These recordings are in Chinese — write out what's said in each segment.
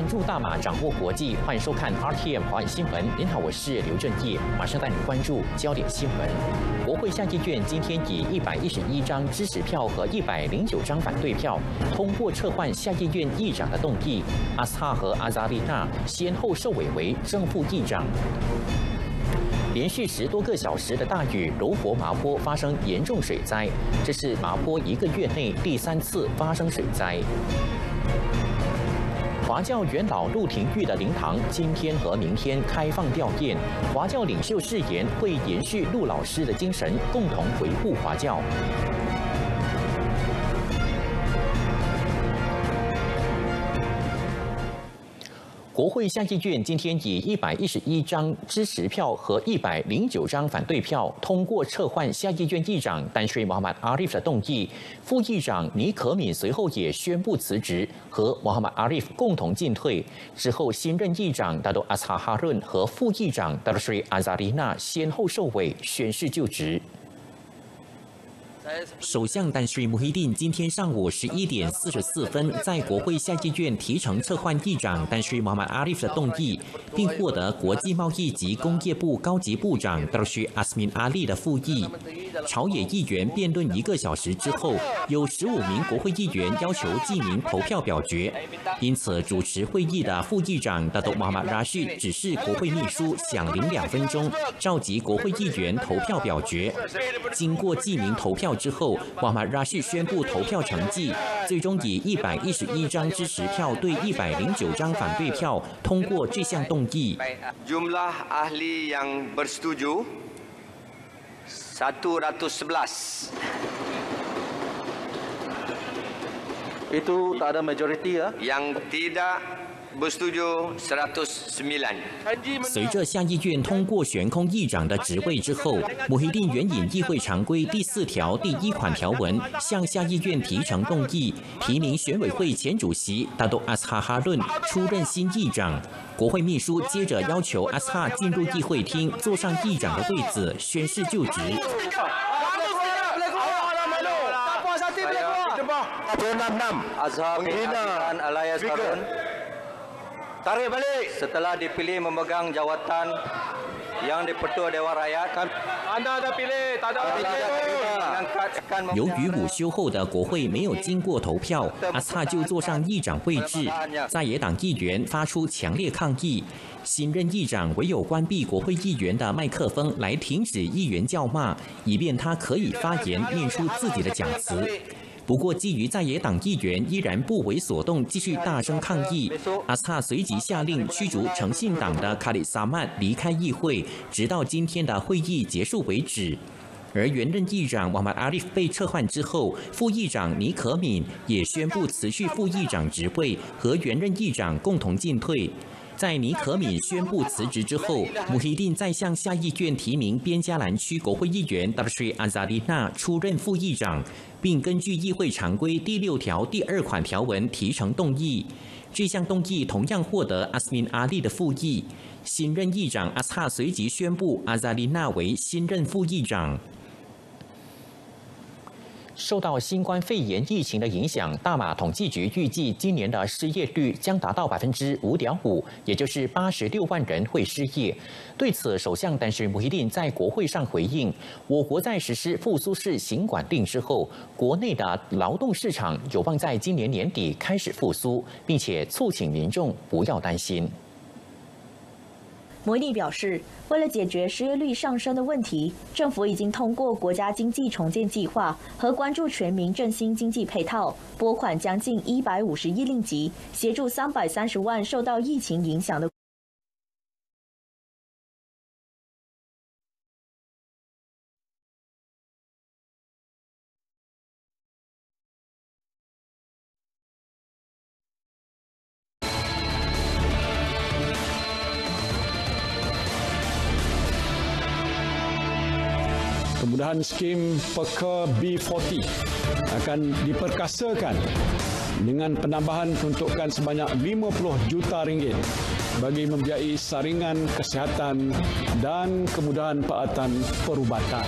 关注大马，掌握国际，欢迎收看 RTM 华语新闻。您好，我是刘正业，马上带您关注焦点新闻。国会下议院今天以111张支持票和109张反对票通过撤换下议院议长的动议，阿斯哈和阿扎丽娜先后受委为正副议长。 连续10多个小时的大雨，柔佛麻坡发生严重水灾，这是麻坡1个月内第3次发生水灾。华教元老陆廷玉的灵堂今天和明天开放吊唁，华教领袖誓言会延续陆老师的精神，共同维护华教。 国会下议院今天以111张支持票和109张反对票通过撤换下议院议长丹斯里穆罕默德·阿里夫的动议，副议长尼可敏随后也宣布辞职，和穆罕默德·阿里夫共同进退。之后，新任议长达多阿斯哈润和副议长达多斯里阿扎丽娜先后受委宣誓就职。 首相丹斯里穆希丁今天上午11点44分在国会下议院提呈撤换议长丹斯里穆罕默德·阿里夫的动议，并获得国际贸易及工业部高级部长达斯里阿斯敏阿利的复议。朝野议员辩论1个小时之后，有15名国会议员要求记名投票表决，因此主持会议的副议长达多穆罕默德·拉旭指示国会秘书响铃2分钟，召集国会议员投票表决。经过记名投票 之后，穆罕默德·拉旭宣布投票成绩，最终以111张支持票对109张反对票通过这项动议。 Jumlah ahli yang bersetuju 111. Itu tak ada majoriti ya? Yang tidak bersetuju 109. 随着下议院通过悬空议长的职位之后，穆希丁援引议会常规第4条第1款条文，向下议院提呈动议，提名选委会前主席达多阿斯哈哈润出任新议长。国会秘书接着要求阿斯哈进入议会厅，坐上议长的位子，宣誓就职。 Azhar menghina alias Harun. Tarik balik. Setelah dipilih memegang jawatan yang dipertua Dewan Rakyat. Anda dah pilih, tak ada pilih. 由于午休后的国会没有经过投票，阿斯哈就坐上议长位置。在野党议员发出强烈抗议，新任议长唯有关闭国会议员的麦克风来停止议员叫骂，以便他可以发言念出自己的讲词。 不过，基于在野党议员依然不为所动，继续大声抗议，阿斯哈随即下令驱逐诚信党的卡里萨曼离开议会，直到今天的会议结束为止。而原任议长穆罕默德·阿里夫被撤换之后，副议长尼可敏也宣布辞去副议长职位，和原任议长共同进退。 在尼可敏宣布辞职之后，穆希丁再向下议院提名边加兰区国会议员达斯里阿扎丽娜出任副议长，并根据议会常规第6条第2款条文提呈动议。这项动议同样获得阿斯敏阿利的复议。新任议长阿斯哈随即宣布阿扎丽娜为新任副议长。 受到新冠肺炎疫情的影响，大马统计局预计今年的失业率将达到5.5%，也就是86万人会失业。对此，首相丹斯里穆希丁在国会上回应：我国在实施复苏式行管令之后，国内的劳动市场有望在今年年底开始复苏，并且促请民众不要担心。 摩利表示，为了解决失业率上升的问题，政府已经通过国家经济重建计划和关注全民振兴经济配套，拨款将近150亿令吉，协助330万受到疫情影响的。 Kemudahan skim Peka B40 akan diperkasakan dengan penambahan peruntukan sebanyak 50 juta ringgit bagi membiayai saringan kesihatan dan kemudahan peralatan perubatan.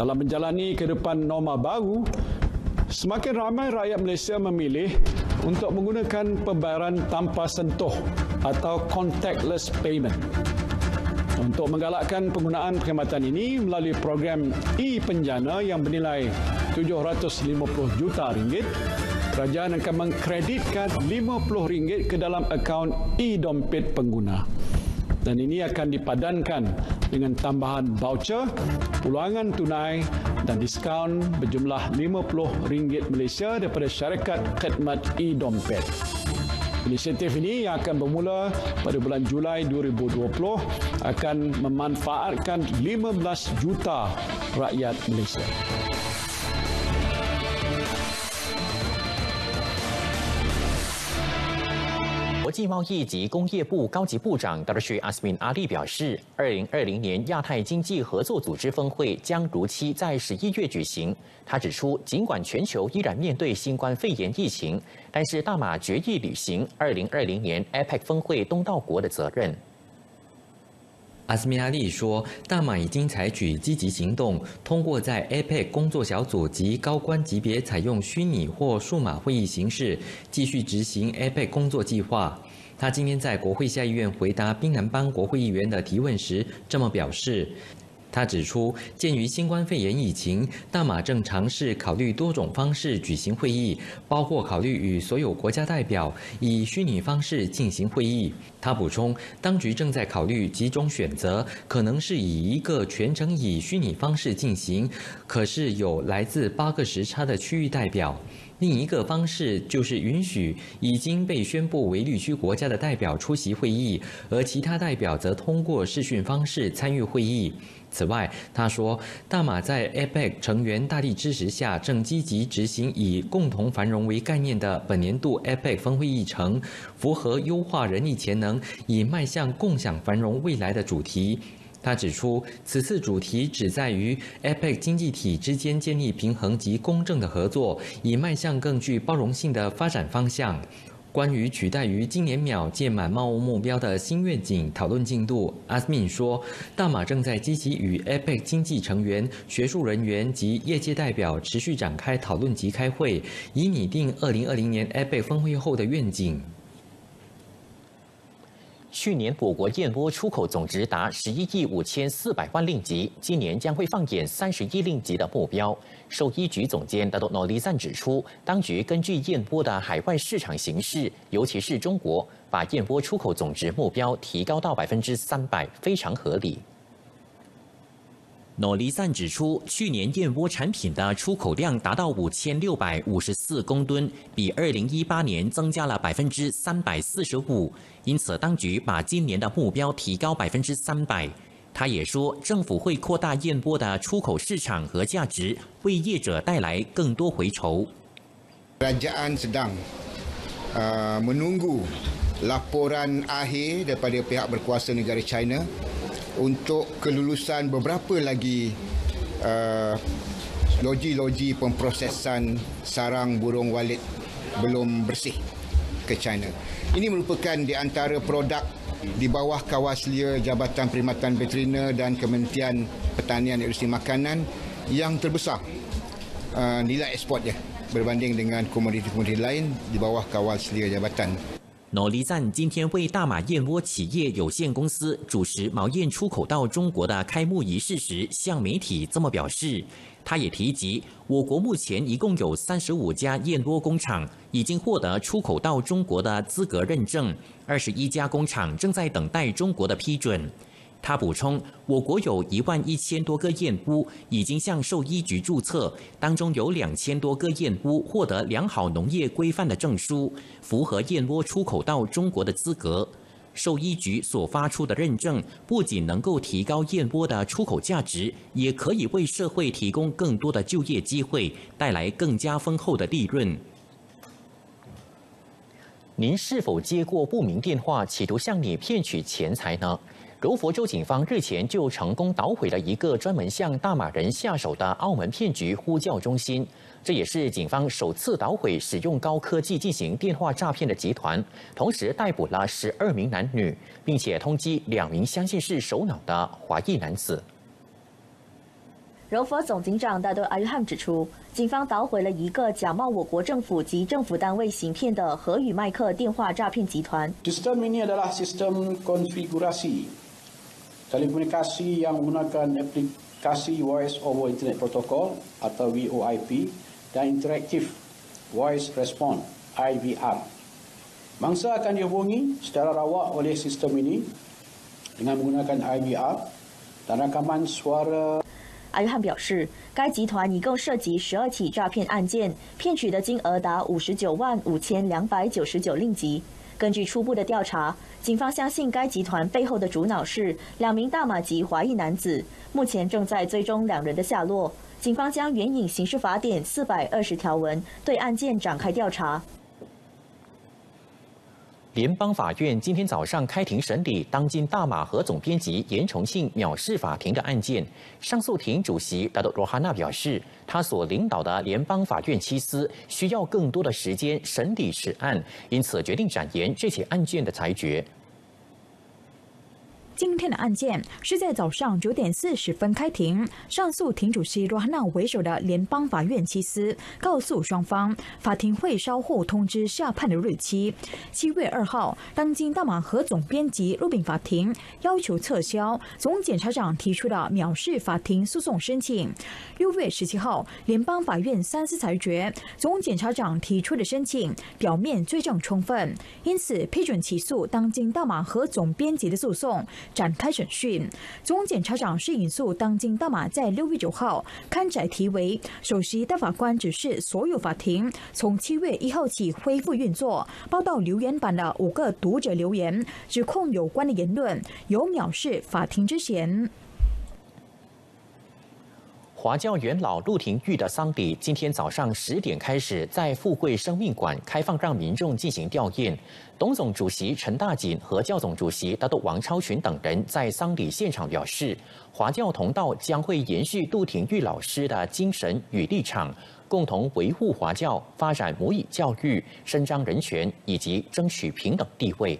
Dalam menjalani kehidupan norma baru, semakin ramai rakyat Malaysia memilih untuk menggunakan pembayaran tanpa sentuh atau contactless payment. Untuk menggalakkan penggunaan perkhidmatan ini melalui program e-Penjana yang bernilai RM750 juta, kerajaan akan mengkreditkan RM50 ke dalam akaun e-dompet pengguna. Dan ini akan dipadankan dengan tambahan voucher, pulangan tunai dan diskaun berjumlah RM50 Malaysia daripada syarikat khidmat e-dompet. Inisiatif ini yang akan bermula pada bulan Julai 2020 akan memanfaatkan 15 juta rakyat Malaysia. 国际贸易及工业部高级部长 Dr. Azmin Ali 表示，2020年亚太经济合作组织峰会将如期在11月举行。他指出，尽管全球依然面对新冠肺炎疫情，但是大马决议履行2020年 APEC 峰会东道国的责任。阿斯米阿利说，大马已经采取积极行动，通过在 APEC 工作小组及高官级别采用虚拟或数码会议形式，继续执行 APEC 工作计划。他今天在国会下议院回答槟榔邦国会议员的提问时，这么表示。他指出，鉴于新冠肺炎疫情，大马正尝试考虑多种方式举行会议，包括考虑与所有国家代表以虚拟方式进行会议。他补充，当局正在考虑几种选择，可能是以一个全程以虚拟方式进行，可是有来自8个时差的区域代表。另一个方式就是允许已经被宣布为绿区国家的代表出席会议，而其他代表则通过视讯方式参与会议。此外，他说，大马在 APEC 成员大力支持下，正积极执行以共同繁荣为概念的本年度 APEC 峰会议程，符合优化人力潜能，以迈向共享繁荣未来的主题。他指出，此次主题旨在于 APEC 经济体之间建立平衡及公正的合作，以迈向更具包容性的发展方向。关于取代于今年秒届满贸易目标的新愿景讨论进度，阿斯敏说，大马正在积极与 APEC 经济成员、学术人员及业界代表持续展开讨论及开会，以拟定2020年 APEC 峰会后的愿景。去年我国燕窝出口总值达11亿5400万令吉，今年将会放眼30亿令吉的目标。兽医局总监达多诺利赞指出，当局根据燕窝的海外市场形势，尤其是中国，把燕窝出口总值目标提高到300%，非常合理。诺利赞指出，去年燕窝产品的出口量达到5654公吨，比2018年增加了345%，因此当局把今年的目标提高300%。他也说，政府会扩大燕窝的出口市场和价值，为业者带来更多回酬。 Kerajaan sedang menunggu laporan akhir daripada pihak berkuasa negara China untuk kelulusan beberapa lagi loji-loji pemprosesan sarang burung walit belum bersih ke China. Ini merupakan di antara produk di bawah Kawaslia Jabatan Perkhidmatan Veteriner dan Kementerian Pertanian dan Industri Makanan yang terbesar nilai ekspornya berbanding dengan komoditi-komoditi lain di bawah Kawaslia Jabatan。 诺利赞今天为大马燕窝企业有限公司主持毛燕出口到中国的开幕仪式时，向媒体这么表示。他也提及，我国目前一共有35家燕窝工厂已经获得出口到中国的资格认证，21家工厂正在等待中国的批准。他补充，我国有11000多个燕屋已经向兽医局注册，当中有2000多个燕屋获得良好农业规范的证书，符合燕窝出口到中国的资格。兽医局所发出的认证不仅能够提高燕窝的出口价值，也可以为社会提供更多的就业机会，带来更加丰厚的利润。您是否接过不明电话，企图向你骗取钱财呢？柔佛州警方日前就成功捣毁了一个专门向大马人下手的澳门骗局呼叫中心，这也是警方首次捣毁使用高科技进行电话诈骗的集团，同时逮捕了12名男女，并且通缉2名相信是首脑的华裔男子。 柔佛总警長大隊阿約翰指出，警方搗毀了一個假冒我國政府及政府單位行騙的和與麥克電話詐騙集團。 Sistem ini adalah sistem konfigurasi telekomunikasi yang menggunakan aplikasi Voice over Internet Protocol atau VoIP dan Interactive Voice Response IVR. Mangsa akan dihubungi secara rawak oleh sistem ini dengan menggunakan IVR dan rakaman suara。 阿约翰表示，该集团一共涉及12起诈骗案件，骗取的金额达595299令吉。根据初步的调查，警方相信该集团背后的主脑是2名大马籍华裔男子，目前正在追踪2人的下落。警方将援引刑事法典420条文对案件展开调查。 联邦法院今天早上开庭审理当今大马和总编辑严崇信藐视法庭的案件。上诉庭主席达多罗哈纳表示，他所领导的联邦法院7司需要更多的时间审理此案，因此决定展延这起案件的裁决。 今天的案件是在早上9点40分开庭，上诉庭主席罗哈纳为首的联邦法院7司告诉双方，法庭会稍后通知下判的日期。7月2号，当今大马和总编辑入禀法庭，要求撤销总检察长提出的藐视法庭诉讼申请。6月17号，联邦法院3司裁决，总检察长提出的申请表面罪证充分，因此批准起诉当今大马和总编辑的诉讼。展开审讯，总检察长是引述当今大马在6月9号刊载题为“首席大法官指示所有法庭从7月1号起恢复运作”报道留言板的5个读者留言，指控有关的言论有藐视法庭之嫌。 华教元老陆廷玉的丧礼今天早上10点开始在富贵生命馆开放，让民众进行吊唁。董总主席陈大锦和教总主席大督王超群等人在丧礼现场表示，华教同道将会延续陆廷玉老师的精神与立场，共同维护华教，发展母语教育，伸张人权以及争取平等地位。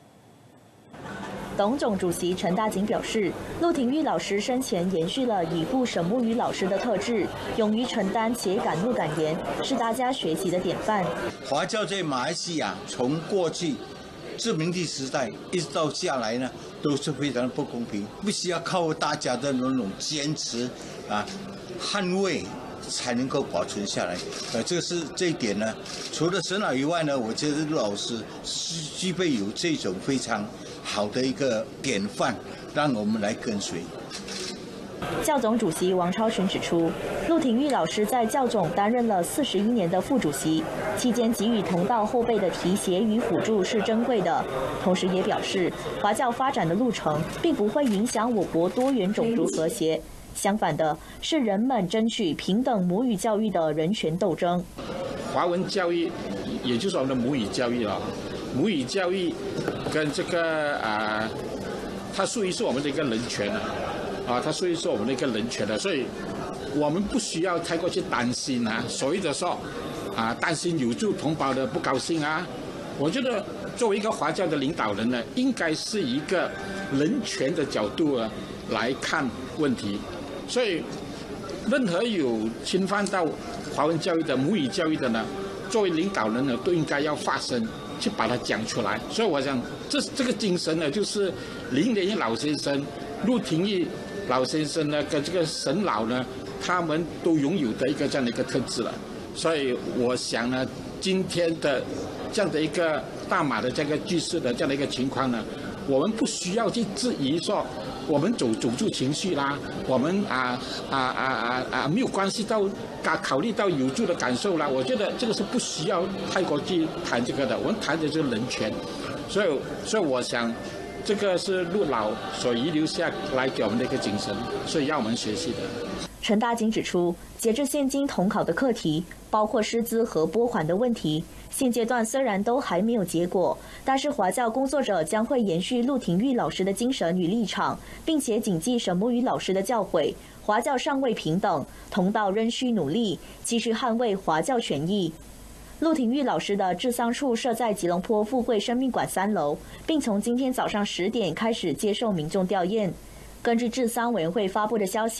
董总主席陈大锦表示，陆廷玉老师生前延续了已故沈木鱼老师的特质，勇于承担且敢怒敢言，是大家学习的典范。 华教在马来西亚从过去殖民地时代一直到下来呢，都是非常不公平，必须要靠大家的那种坚持捍卫，才能够保存下来。这一点呢，除了沈老以外呢，我觉得陆老师是具备有这种非常好的一个典范，让我们来跟随。 教总主席王超群指出，陆廷玉老师在教总担任了41年的副主席，期间给予同道后辈的提携与辅助是珍贵的。同时也表示，华教发展的路程并不会影响我国多元种族和谐，相反的是人们争取平等母语教育的人权斗争。 华文教育，也就是我们的母语教育了。母语教育跟这个它属于是我们的一个人权它属于是我们的一个人权的，所以我们不需要太过去担心所谓的说担心有族同胞的不高兴我觉得作为一个华教的领导人呢，应该是一个人权的角度来看问题，所以任何有侵犯到华文教育的母语教育的呢，作为领导人呢，都应该要发声，去把它讲出来。所以我想，这个精神呢，就是林连义老先生、陆廷玉老先生呢，跟这个沈老呢，他们都拥有的一个这样的一个特质了。所以我想呢，今天的这样的一个大马的这个局势的这样的一个情况呢，我们不需要去质疑说我们走出情绪啦，我们没有关系到考虑到有族的感受啦。我觉得这个是不需要太过去谈这个的，我们谈的就是人权。所以我想，这个是陆老所遗留下来给我们的一个精神，所以要我们学习的。 陈大锦指出，截至现今统考的课题，包括师资和拨款的问题，现阶段虽然都还没有结果，但是华教工作者将会延续陆廷玉老师的精神与立场，并且谨记沈木鱼老师的教诲，华教尚未平等，同道仍需努力，继续捍卫华教权益。陆廷玉老师的治丧处设在吉隆坡富贵生命馆3楼，并从今天早上10点开始接受民众吊唁。根据治丧委员会发布的消息，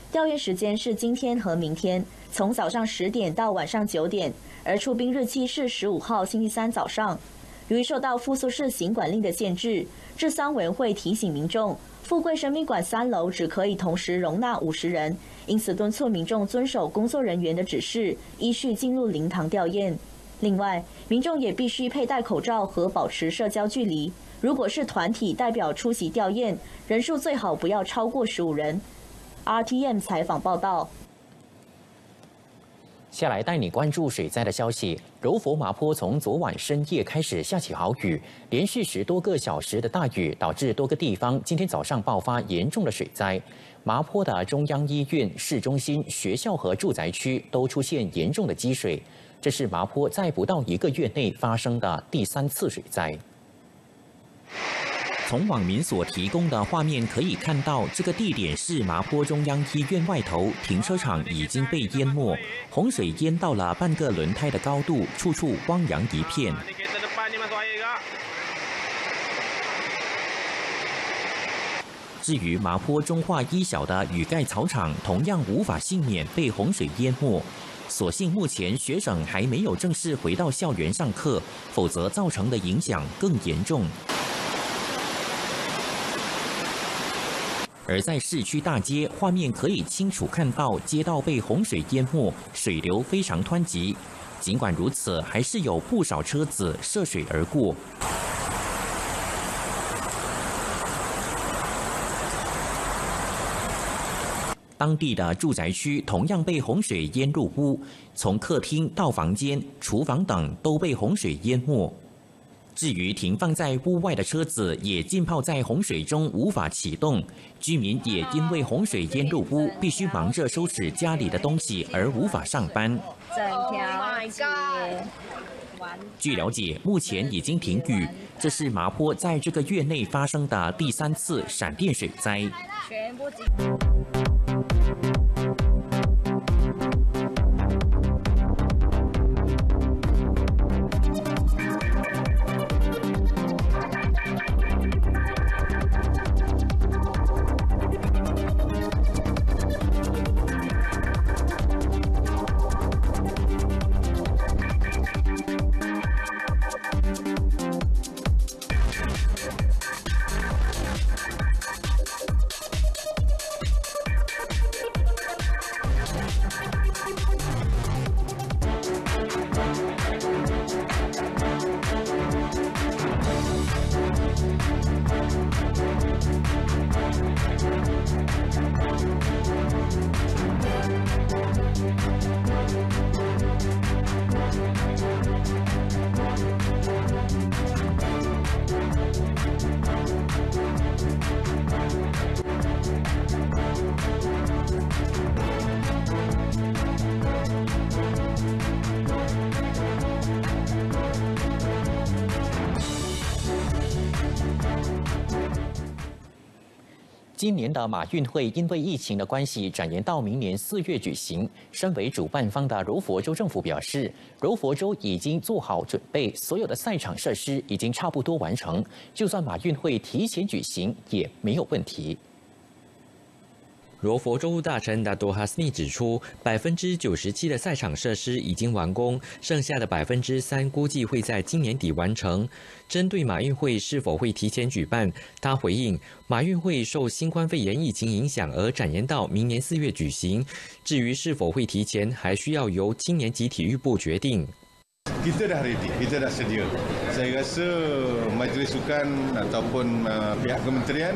调研时间是今天和明天，从早上10点到晚上9点，而出兵日期是15号星期三早上。由于受到复苏式行管令的限制，治丧委员会提醒民众，富贵生命馆3楼只可以同时容纳50人，因此敦促民众遵守工作人员的指示，依序进入灵堂吊唁。另外，民众也必须佩戴口罩和保持社交距离。如果是团体代表出席吊唁，人数最好不要超过15人。RTM 采访报道。 下来带你关注水灾的消息。柔佛麻坡从昨晚深夜开始下起豪雨，连续10多个小时的大雨，导致多个地方今天早上爆发严重的水灾。麻坡的中央医院、市中心、学校和住宅区都出现严重的积水。这是麻坡在不到1个月内发生的第3次水灾。从网民所提供的画面可以看到，这个地点是麻坡中央医院外头，停车场已经被淹没，洪水淹到了半个轮胎的高度，处处汪洋一片。至于麻坡中化一小的雨盖草场，同样无法幸免被洪水淹没。所幸目前学生还没有正式回到校园上课，否则造成的影响更严重。而在市区大街，画面可以清楚看到街道被洪水淹没，水流非常湍急。尽管如此，还是有不少车子涉水而过。当地的住宅区同样被洪水淹入屋，从客厅到房间、厨房等都被洪水淹没。至于停放在屋外的车子，也浸泡在洪水中无法启动。居民也因为洪水淹入屋，必须忙着收拾家里的东西，而无法上班。据了解，目前已经停雨。这是麻坡在这个月内发生的第3次闪电水灾。今年的马运会因为疫情的关系，展延到明年4月举行。身为主办方的柔佛州政府表示，柔佛州已经做好准备，所有的赛场设施已经差不多完成，就算马运会提前举行也没有问题。 柔佛州务大臣达多哈斯尼指出，97%的赛场设施已经完工，剩下的3%估计会在今年底完成。针对马运会是否会提前举办，他回应，马运会受新冠肺炎疫情影响而展延到明年4月举行。至于是否会提前，还需要由青年及体育部决定。 Kita dah ready, kita dah sedia. Saya rasa Majlis Sukan ataupun pihak kementerian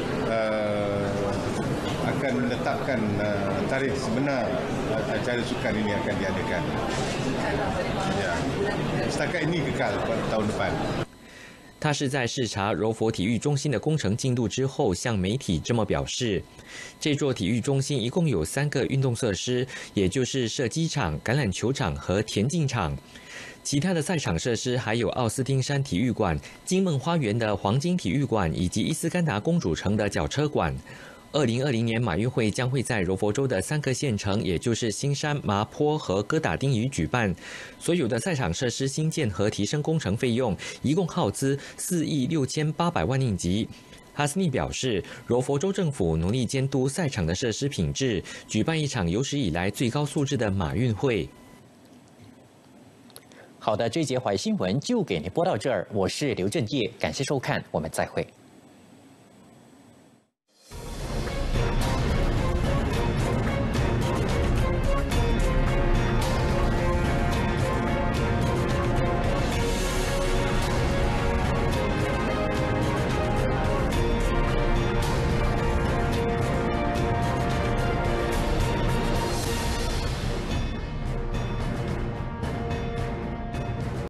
akan menetapkan tarikh sebenar acara sukan ini akan diadakan. Ya, setakat ini kekal pada tahun depan. 他是在视察柔佛体育中心的工程进度之后，向媒体这么表示。这座体育中心一共有3个运动设施，也就是射击场、橄榄球场和田径场。其他的赛场设施还有奥斯汀山体育馆、金梦花园的黄金体育馆以及伊斯干达公主城的脚车馆。2020年马运会将会在柔佛州的3个县城，也就是新山、麻坡和哥打丁屿举办。所有的赛场设施新建和提升工程费用一共耗资4亿6800万令吉。 哈斯尼表示，柔佛州政府努力监督赛场的设施品质，举办一场有史以来最高素质的马运会。 好的，这节华语新闻就给您播到这儿，我是刘振业，感谢收看，我们再会。